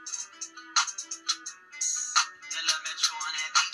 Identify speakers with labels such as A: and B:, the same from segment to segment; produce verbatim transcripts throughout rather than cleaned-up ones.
A: They love Metro on that beat.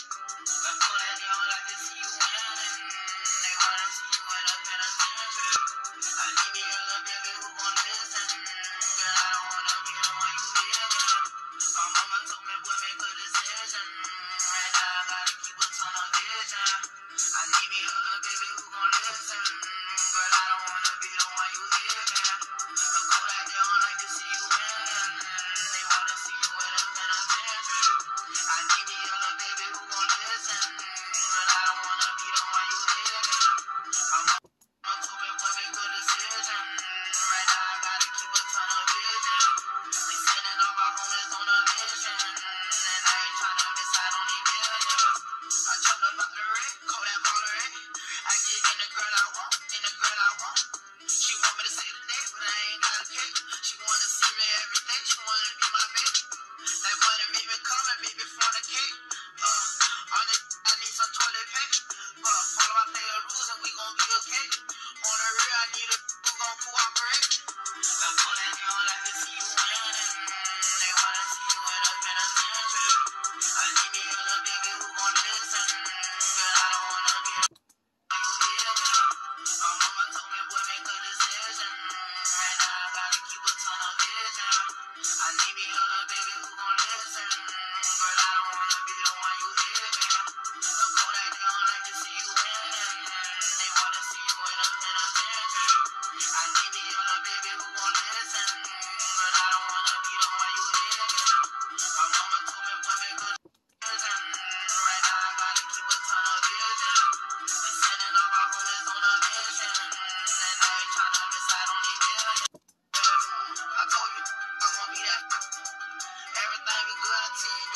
A: But for that, they don't like to see you winning. They wanna see you end up in a center. I need me a little baby who gon' listen. But I don't wanna be the one you living. My mama told me, boy, make a decision. Right now, I gotta keep a ton of vision. I need me a little baby who gon' listen. But I don't wanna be the one you living. The cold out, they don't like to see you winning. They wanna see you end up in a center. I need me a little baby who gon' listen. But I don't wanna be the one you living. My mama told me, boy, make a decision. Right now, I gotta keep a ton of vision. We sending all my homies on a mission. And I ain't tryna miss out on these millions. I jumped up out the red, call that baller red. I get in the girl I want, in the girl I want. She want me to say the name, but I ain't got a cake. She wanna see me every day, she wanna be my baby. That money made me come and made me for the cake. Uh, on it, I need some toilet paper. But follow my player rules and we gon' be okay. On the rear, I need a who gon' cooperate. But for that, they don't like to see you winning. They wanna see you end up in a center. I need me a little baby who gon' listen. But I don't wanna be the one you living. My mama told me, boy, make a decision. Right now, I gotta keep a ton of vision. I need me a little baby who gon' listen. But I don't wanna be the one you living. The cold out, they don't like to see you winning. They wanna see you end up in a center. I need me a little baby who gon' listen. But I don't wanna be the one you living. My mama told me, boy, make a decision. Right now, I gotta keep a ton of vision. We sending all my homies on a mission. And I ain't tryna miss out on these millions. I told you I won't be that. Everything be good until you